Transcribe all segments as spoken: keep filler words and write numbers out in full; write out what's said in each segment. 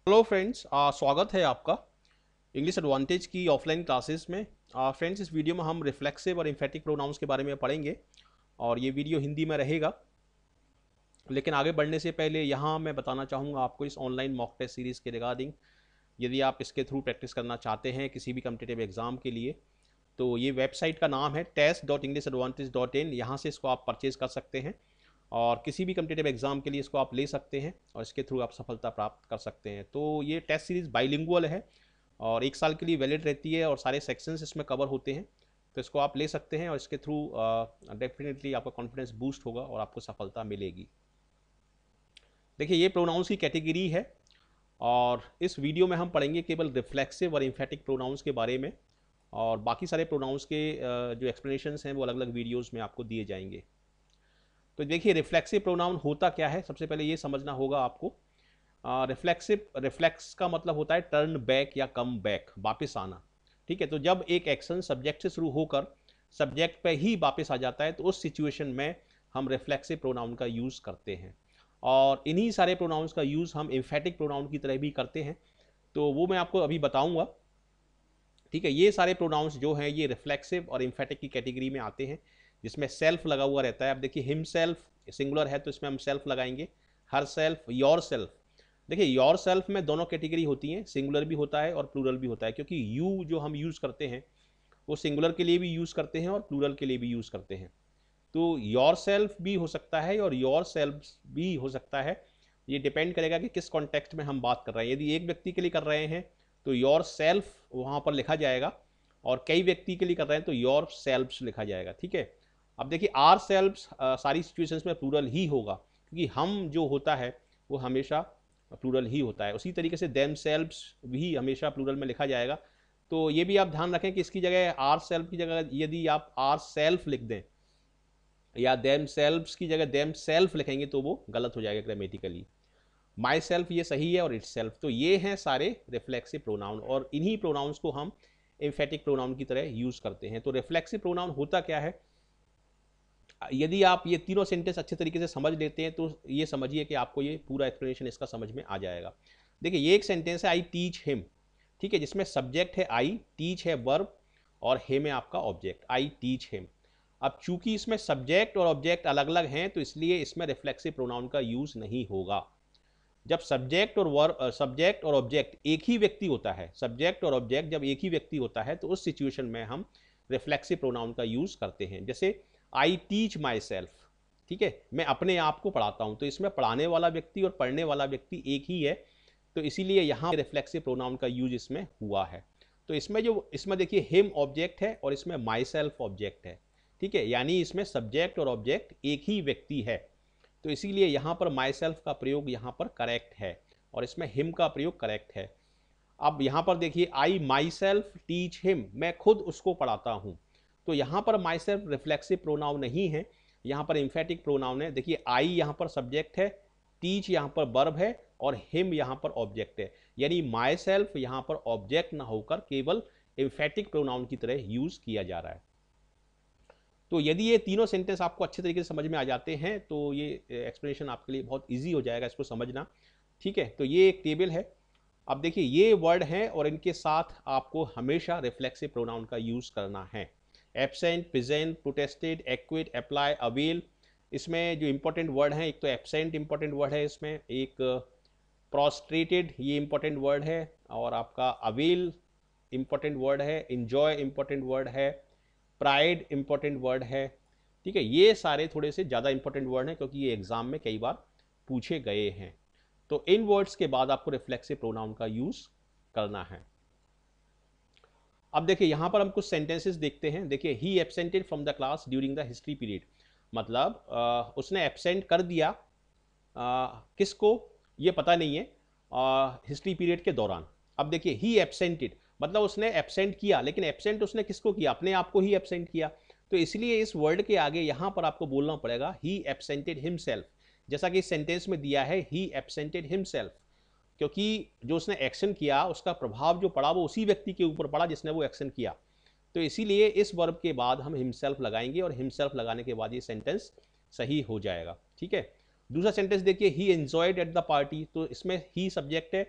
Hello friends, स्वागत है आपका इंग्लिश एडवांटेज की ऑफलाइन क्लासेस में। फ्रेंड्स, इस वीडियो में हम रिफ्लेक्सिव और इम्फेटिक प्रोनाउंस के बारे में पढ़ेंगे और ये वीडियो हिंदी में रहेगा। लेकिन आगे बढ़ने से पहले यहाँ मैं बताना चाहूँगा आपको इस ऑनलाइन मॉक टेस्ट सीरीज़ के रिगार्डिंग, यदि आप इसके थ्रू प्रैक्टिस करना चाहते हैं किसी भी कम्पिटेटिव एग्जाम के लिए, तो ये वेबसाइट का नाम है test dot English advantage dot in. यहाँ से इसको आप परचेज़ कर सकते हैं और किसी भी कम्पिटेटिव एग्जाम के लिए इसको आप ले सकते हैं और इसके थ्रू आप सफलता प्राप्त कर सकते हैं। तो ये टेस्ट सीरीज़ बाइलिंगुअल है और एक साल के लिए वैलिड रहती है और सारे सेक्शंस इसमें कवर होते हैं। तो इसको आप ले सकते हैं और इसके थ्रू डेफिनेटली आपका कॉन्फिडेंस बूस्ट होगा और आपको सफलता मिलेगी। देखिए, ये प्रोनाउंस की कैटेगरी है और इस वीडियो में हम पढ़ेंगे केवल रिफ्लेक्सिव और इम्फेटिक प्रोनाउंस के बारे में, और बाकी सारे प्रोनाउंस के जो एक्सप्लेनेशंस हैं वो अलग अलग वीडियोज़ में आपको दिए जाएंगे। तो देखिए, रिफ्लेक्सिव प्रोनाउन होता क्या है, सबसे पहले ये समझना होगा आपको। रिफ्लेक्सिव रिफ्लेक्स का मतलब होता है टर्न बैक या कम बैक, वापस आना। ठीक है, तो जब एक एक्शन सब्जेक्ट से शुरू होकर सब्जेक्ट पे ही वापस आ जाता है तो उस सिचुएशन में हम रिफ्लेक्सिव प्रोनाउन का यूज़ करते हैं। और इन्हीं सारे प्रोनाउंस का यूज़ हम इम्फेटिक प्रोनाउन की तरह भी करते हैं, तो वो मैं आपको अभी बताऊंगा। ठीक है, ये सारे प्रोनाउंस जो हैं ये रिफ्लेक्सिव और इम्फेटिक की कैटेगरी में आते हैं, जिसमें सेल्फ लगा हुआ रहता है। अब देखिए, हिम सेल्फ सिंगुलर है तो इसमें हम सेल्फ लगाएंगे, हर सेल्फ, योर सेल्फ। देखिए, योर सेल्फ में दोनों कैटेगरी होती हैं, सिंगुलर भी होता है और प्लूरल भी होता है, क्योंकि यू जो हम यूज़ करते हैं वो सिंगुलर के लिए भी यूज़ करते हैं और प्लूरल के लिए भी यूज़ करते हैं। तो योर सेल्फ भी हो सकता है और योर सेल्फ भी हो सकता है, ये डिपेंड करेगा कि किस कॉन्टेक्स्ट में हम बात कर रहे हैं। यदि एक व्यक्ति के लिए कर रहे हैं तो योर सेल्फ वहाँ पर लिखा जाएगा, और कई व्यक्ति के लिए कर रहे हैं तो योर सेल्फ्स लिखा जाएगा। ठीक है, अब देखिए, आर सेल्फ्स सारी सिचुएशंस में प्लूरल ही होगा, क्योंकि हम जो होता है वो हमेशा प्लूरल ही होता है। उसी तरीके से देम सेल्फ्स भी हमेशा प्लूरल में लिखा जाएगा। तो ये भी आप ध्यान रखें कि इसकी जगह आर सेल्फ की जगह यदि आप आर सेल्फ लिख दें या देम सेल्फ्स की जगह देम सेल्फ लिखेंगे तो वो गलत हो जाएगा ग्रामेटिकली। माई सेल्फ ये सही है और इट्स सेल्फ। तो ये हैं सारे रिफ्लेक्सिव प्रोनाउन और इन्हीं प्रोनाउंस को हम एम्फेटिक प्रोनाउन की तरह यूज करते हैं। तो रिफ्लेक्सिव प्रोनाउन होता क्या है, यदि आप ये तीनों सेंटेंस अच्छे तरीके से समझ लेते हैं तो ये समझिए कि आपको ये पूरा एक्सप्लेनेशन इसका समझ में आ जाएगा। देखिए, ये एक सेंटेंस है, आई टीच हिम। ठीक है, जिसमें सब्जेक्ट है आई, टीच है वर्ब और हिम है आपका ऑब्जेक्ट, आई टीच हिम। अब चूंकि इसमें सब्जेक्ट और ऑब्जेक्ट अलग अलग हैं तो इसलिए इसमें रिफ्लेक्सिव प्रोनाउन का यूज नहीं होगा। जब सब्जेक्ट और वर्ब सब्जेक्ट और ऑब्जेक्ट एक ही व्यक्ति होता है, सब्जेक्ट और ऑब्जेक्ट जब एक ही व्यक्ति होता है तो उस सिचुएशन में हम रिफ्लेक्सिव प्रोनाउन का यूज करते हैं। जैसे आई टीच माई सेल्फ, ठीक है, मैं अपने आप को पढ़ाता हूं, तो इसमें पढ़ाने वाला व्यक्ति और पढ़ने वाला व्यक्ति एक ही है, तो इसीलिए यहाँ रिफ्लेक्सिव प्रोनाउन का यूज इसमें हुआ है। तो इसमें जो इसमें देखिए, हिम ऑब्जेक्ट है और इसमें माई सेल्फ ऑब्जेक्ट है। ठीक है, यानी इसमें सब्जेक्ट और ऑब्जेक्ट एक ही व्यक्ति है, तो इसीलिए यहाँ पर माई सेल्फ का प्रयोग यहाँ पर करेक्ट है और इसमें हिम का प्रयोग करेक्ट है। अब यहाँ पर देखिए, I myself teach him, मैं खुद उसको पढ़ाता हूँ, तो यहाँ पर माई सेल्फ रिफ्लेक्सिव प्रोनाउन नहीं है, यहाँ पर इम्फेटिक प्रोनाउन है। देखिए, आई यहाँ पर सब्जेक्ट है, टीच यहाँ पर वर्ब है और हिम यहाँ पर ऑब्जेक्ट है, यानी माई सेल्फ यहाँ पर ऑब्जेक्ट ना होकर केवल इम्फेटिक प्रोनाउन की तरह यूज किया जा रहा है। तो यदि ये तीनों सेंटेंस आपको अच्छे तरीके से समझ में आ जाते हैं तो ये एक्सप्लेनेशन आपके लिए बहुत इजी हो जाएगा इसको समझना। ठीक है, तो ये एक टेबल है। अब देखिए, ये वर्ड हैं और इनके साथ आपको हमेशा रिफ्लेक्सिव प्रोनाउन का यूज करना है। Absent, present, protested, acquit, apply, avail. इसमें जो इंपॉर्टेंट वर्ड हैं, एक तो एब्सेंट इंपॉर्टेंट वर्ड है, इसमें एक प्रोस्ट्रेटेड ये इंपॉर्टेंट वर्ड है, और आपका अवेल इंपॉर्टेंट वर्ड है, इंजॉय इंपॉर्टेंट वर्ड है, प्राइड इंपॉर्टेंट वर्ड है। ठीक है, ये सारे थोड़े से ज़्यादा इंपॉर्टेंट वर्ड हैं क्योंकि ये एग्जाम में कई बार पूछे गए हैं। तो इन वर्ड्स के बाद आपको रिफ्लेक्सिव प्रोनाउन का यूज करना है। अब देखिए, यहां पर हम कुछ सेंटेंसेस देखते हैं। देखिए, he absented from the class during the history period, मतलब आ, उसने एब्सेंट कर दिया, आ, किसको ये पता नहीं है, हिस्ट्री पीरियड के दौरान। अब देखिए, ही एब्सेंटेड मतलब उसने एब्सेंट किया, लेकिन एब्सेंट उसने किसको किया, अपने आप को ही एब्सेंट किया, तो इसलिए इस वर्ड के आगे यहां पर आपको बोलना पड़ेगा ही एब्सेंटेड हिमसेल्फ, जैसा कि इस सेंटेंस में दिया है ही एब्सेंटेड हिमसेल्फ, क्योंकि जो उसने एक्शन किया उसका प्रभाव जो पड़ा वो उसी व्यक्ति के ऊपर पड़ा जिसने वो एक्शन किया, तो इसीलिए इस वर्ब के बाद हम हिमसेल्फ लगाएंगे और हिमसेल्फ लगाने के बाद ये सेंटेंस सही हो जाएगा। ठीक है, दूसरा सेंटेंस देखिए, he enjoyed at the party, तो इसमें ही सब्जेक्ट है,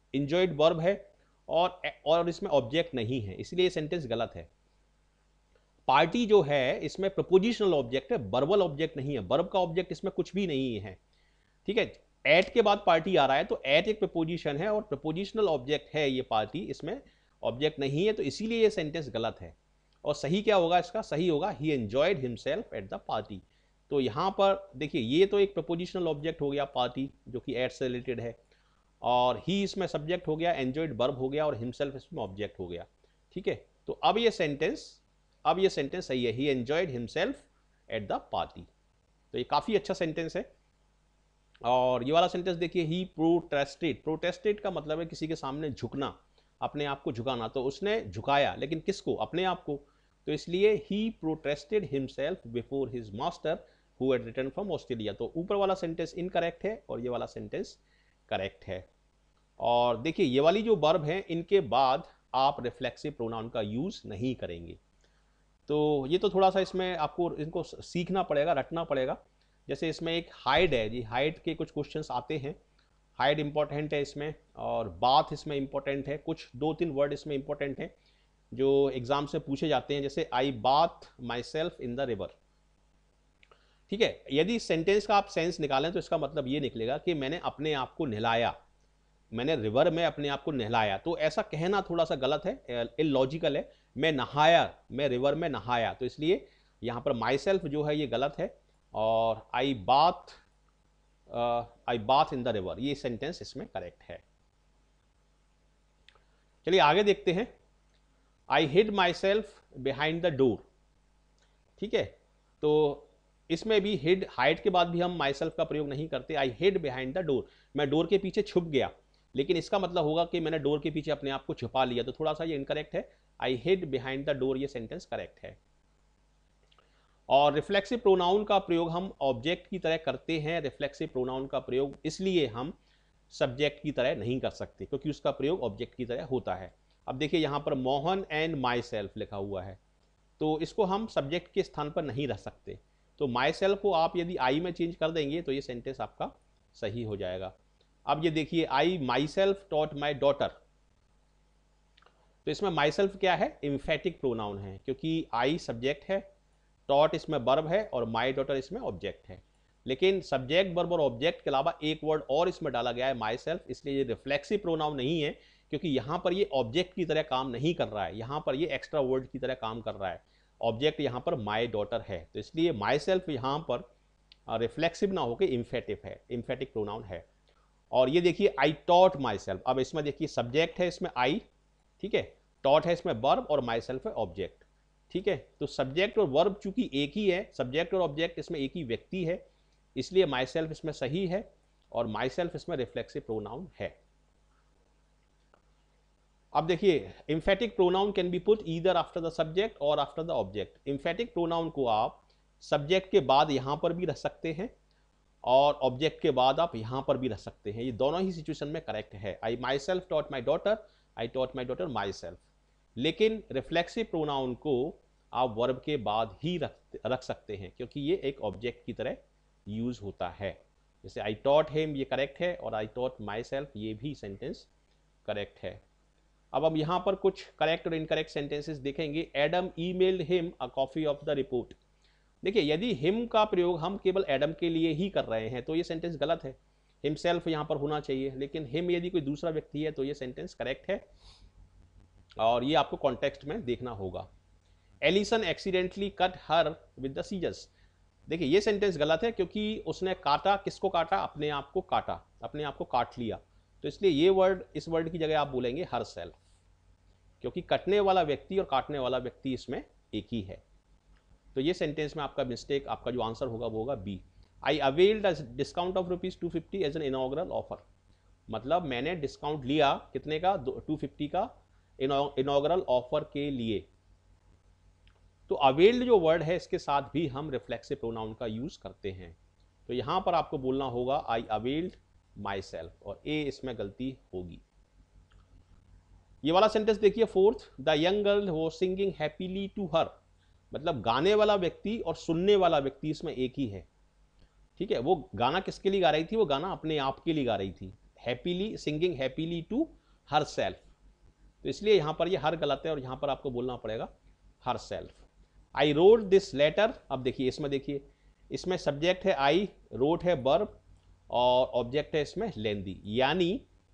इंजॉयड वर्ब है और और इसमें ऑब्जेक्ट नहीं है, इसलिए ये सेंटेंस गलत है। पार्टी जो है इसमें प्रपोजिशनल ऑब्जेक्ट है, वर्बल ऑब्जेक्ट नहीं है, वर्ब का ऑब्जेक्ट इसमें कुछ भी नहीं है। ठीक है, एट के बाद पार्टी आ रहा है तो एट एक प्रपोजिशन है और प्रपोजिशनल ऑब्जेक्ट है ये पार्टी, इसमें ऑब्जेक्ट नहीं है, तो इसीलिए ये सेंटेंस गलत है। और सही क्या होगा इसका? सही होगा he enjoyed himself at the party. तो यहाँ पर देखिए ये तो एक प्रपोजिशनल ऑब्जेक्ट हो गया पार्टी जो कि एट से रिलेटेड है, और ही इसमें सब्जेक्ट हो गया, एंजॉयड वर्ब हो गया और हिमसेल्फ इसमें ऑब्जेक्ट हो गया। ठीक है, तो अब ये सेंटेंस अब ये सेंटेंस सही है, he enjoyed himself at the party. तो ये काफ़ी अच्छा सेंटेंस है। और ये वाला सेंटेंस देखिए, ही प्रोटेस्टेड। प्रोटेस्टेड का मतलब है किसी के सामने झुकना, अपने आप को झुकाना, तो उसने झुकाया, लेकिन किसको? अपने आप को। तो इसलिए he protested himself before his master who had return from Australia. तो ऊपर वाला सेंटेंस इनकरेक्ट है और ये वाला सेंटेंस करेक्ट है। और देखिए ये वाली जो वर्ब है इनके बाद आप रिफ्लेक्सिव प्रोनाउन का यूज नहीं करेंगे। तो ये तो थोड़ा सा इसमें आपको इनको सीखना पड़ेगा, रटना पड़ेगा। जैसे इसमें एक हाइड है जी, हाइड के कुछ क्वेश्चंस आते हैं, हाइड इंपॉर्टेंट है इसमें, और बाथ इसमें इंपॉर्टेंट है, कुछ दो तीन वर्ड इसमें इंपॉर्टेंट हैं जो एग्जाम से पूछे जाते हैं। जैसे I bath myself in the river. ठीक है, यदि इस सेंटेंस का आप सेंस निकालें तो इसका मतलब ये निकलेगा कि मैंने अपने आप को नहलाया, मैंने रिवर में अपने आप को नहलाया। तो ऐसा कहना थोड़ा सा गलत है, इलॉजिकल है। मैं नहाया, मैं रिवर में नहाया, तो इसलिए यहाँ पर माई सेल्फ जो है ये गलत है। और I bath I bath in the river, ये सेंटेंस इसमें करेक्ट है। चलिए आगे देखते हैं। I hid myself behind the door. ठीक है, तो इसमें भी हिड, हाइड के बाद भी हम माई सेल्फ का प्रयोग नहीं करते। I hid behind the door, मैं डोर के पीछे छुप गया, लेकिन इसका मतलब होगा कि मैंने डोर के पीछे अपने आप को छुपा लिया, तो थोड़ा सा ये इनकरेक्ट है। I hid behind the door, ये सेंटेंस करेक्ट है। और रिफ्लेक्सिव प्रोनाउन का प्रयोग हम ऑब्जेक्ट की तरह करते हैं। रिफ्लेक्सिव प्रोनाउन का प्रयोग इसलिए हम सब्जेक्ट की तरह नहीं कर सकते क्योंकि उसका प्रयोग ऑब्जेक्ट की तरह होता है। अब देखिए यहाँ पर मोहन एंड माई सेल्फ लिखा हुआ है, तो इसको हम सब्जेक्ट के स्थान पर नहीं रख सकते। तो माई सेल्फ को आप यदि आई में चेंज कर देंगे तो ये सेंटेंस आपका सही हो जाएगा। अब ये देखिए, I myself taught my daughter, तो इसमें माई सेल्फ क्या है? एम्फेटिक प्रोनाउन है, क्योंकि आई सब्जेक्ट है, टॉट इसमें वर्ब है और माई डॉटर इसमें ऑब्जेक्ट है। लेकिन सब्जेक्ट, वर्ब और ऑब्जेक्ट के अलावा एक वर्ड और इसमें डाला गया है, माई सेल्फ, इसलिए ये रिफ्लेक्सिव प्रोनाउन नहीं है, क्योंकि यहाँ पर ये ऑब्जेक्ट की तरह काम नहीं कर रहा है, यहाँ पर ये एक्स्ट्रा वर्ड की तरह काम कर रहा है। ऑब्जेक्ट यहाँ पर माई डॉटर है, तो इसलिए माई सेल्फ यहाँ पर रिफ्लेक्सिव ना होकर इम्फेटिव है, इम्फेटिक प्रोनाउन है। और ये देखिए, आई टॉट माई सेल्फ। अब इसमें देखिए सब्जेक्ट है इसमें आई, ठीक है, टॉट है इसमें वर्ब और माई सेल्फ है ऑब्जेक्ट। ठीक है, तो सब्जेक्ट और वर्ब चूंकि एक ही है, सब्जेक्ट और ऑब्जेक्ट इसमें एक ही व्यक्ति है, इसलिए माई सेल्फ इसमें सही है और माई सेल्फ इसमें रिफ्लेक्सिव प्रोनाउन है। अब देखिए, emphatic pronoun can be put either after the subject और after the object. Emphatic pronoun को आप सब्जेक्ट के बाद यहां पर भी रख सकते हैं और ऑब्जेक्ट के बाद आप यहां पर भी रख सकते हैं, ये दोनों ही सिचुएशन में करेक्ट है। I myself taught my daughter, I taught my daughter myself. लेकिन रिफ्लेक्सिव प्रोनाउन को आप वर्ब के बाद ही रख रख सकते हैं क्योंकि ये एक ऑब्जेक्ट की तरह यूज होता है। जैसे आई टॉट हिम, ये करेक्ट है, और आई टॉट माई सेल्फ, ये भी सेंटेंस करेक्ट है। अब हम यहाँ पर कुछ करेक्ट और इनकरेक्ट सेंटेंसेस देखेंगे। Adam emailed him a copy of the report. देखिए, यदि हिम का प्रयोग हम केवल एडम के लिए ही कर रहे हैं तो ये सेंटेंस गलत है, हिमसेल्फ यहाँ पर होना चाहिए। लेकिन हिम यदि कोई दूसरा व्यक्ति है तो ये सेंटेंस करेक्ट है और ये आपको कॉन्टेक्स्ट में देखना होगा। Alison accidentally cut her with the scissors. देखिए ये सेंटेंस गलत है क्योंकि उसने काटा, किसको काटा? अपने आप को काटा, अपने आप को काट लिया। तो इसलिए ये वर्ड, इस वर्ड की जगह आप बोलेंगे हर सेल्फ, क्योंकि कटने वाला व्यक्ति और काटने वाला व्यक्ति इसमें एक ही है। तो ये सेंटेंस में आपका मिस्टेक, आपका जो आंसर होगा वो होगा B. I availed a discount of rupees two fifty as an inaugural offer. मतलब मैंने डिस्काउंट लिया कितने का? टू फिफ्टी का इनॉग्रल ऑफर के लिए। तो अवेल्ड जो वर्ड है इसके साथ भी हम रिफ्लेक्सिव प्रोनाउन का यूज करते हैं। तो यहां पर आपको बोलना होगा आई अवेल्ड माई सेल्फ, और ए इसमें गलती होगी। ये वाला सेंटेंस देखिए, fourth, the young girl was singing happily to her. मतलब गाने वाला व्यक्ति और सुनने वाला व्यक्ति इसमें एक ही है। ठीक है, वो गाना किसके लिए गा रही थी? वो गाना अपने आप के लिए गा रही थी। Happily, singing happily to herself, तो इसलिए यहाँ पर ये हर गलत है और यहाँ पर आपको बोलना पड़ेगा herself. I wrote this letter, अब देखिए इसमें, देखिए इसमें सब्जेक्ट है आई, रोट है वर्ब और ऑब्जेक्ट है इसमें लेंदी, यानी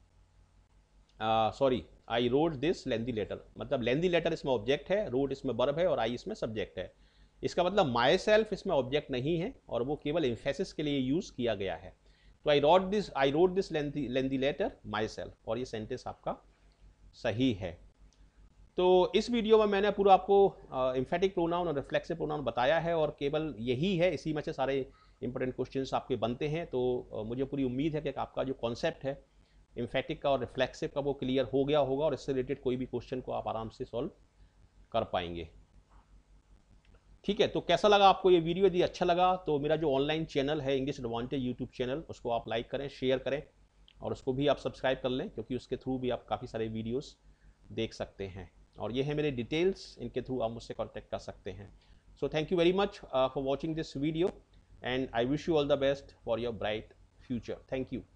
sorry I wrote this lengthy letter, मतलब लेंदी लेटर इसमें ऑब्जेक्ट है, रोट इसमें वर्ब है और आई इसमें सब्जेक्ट है। इसका मतलब माई सेल्फ इसमें ऑब्जेक्ट नहीं है और वो केवल एम्फेसिस के लिए यूज किया गया है। तो I wrote this I wrote this lengthy lengthy letter myself, और ये सेंटेंस आपका सही है। तो इस वीडियो में मैंने पूरा आपको एम्फेटिक प्रोनाउन और रिफ्लेक्सिव प्रोनाउन बताया है और केवल यही है, इसी में से सारे इंपॉर्टेंट क्वेश्चंस आपके बनते हैं। तो uh, मुझे पूरी उम्मीद है कि आपका जो कॉन्सेप्ट है एम्फेटिक का और रिफ्लेक्सिव का वो क्लियर हो गया होगा और इससे रिलेटेड कोई भी क्वेश्चन को आप आराम से सॉल्व कर पाएंगे। ठीक है, तो कैसा लगा आपको ये वीडियो? यदि अच्छा लगा तो मेरा जो ऑनलाइन चैनल है इंग्लिश एडवांटेज यूट्यूब चैनल, उसको आप लाइक करें, शेयर करें और उसको भी आप सब्सक्राइब कर लें, क्योंकि उसके थ्रू भी आप काफ़ी सारे वीडियोस देख सकते हैं। और ये है मेरे डिटेल्स, इनके थ्रू आप मुझसे कांटेक्ट कर सकते हैं। So thank you very much for watching this video and I wish you all the best for your bright future. Thank you.